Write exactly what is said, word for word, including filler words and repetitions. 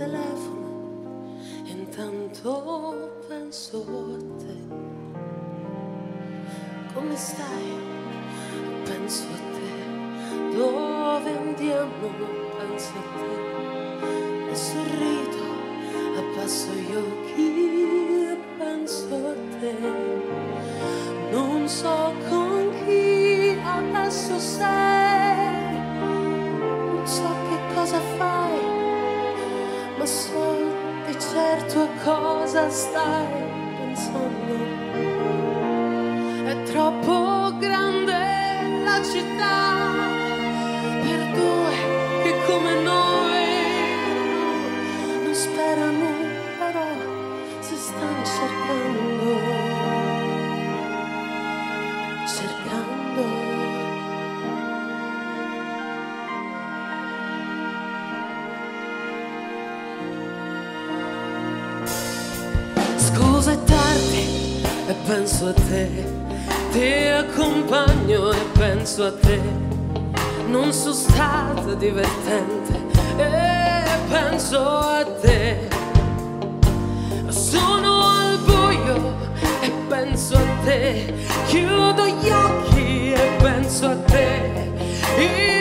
telefono e intanto penso a te. Come stai? Penso a te. Dove andiamo? Penso a te. E sorrido, abbasso gli occhi e penso a te. Non so con chi adesso sei, non so che cosa fai, ma so di certo a cosa stai pensando. È troppo grande la città per due che come noi non sperano, però si stanno cercando. Scusa, è tardi e penso a te, ti accompagno e penso a te. Non sono stata divertente e penso a te. Sono al buio e penso a te. Chiudo gli occhi e penso a te.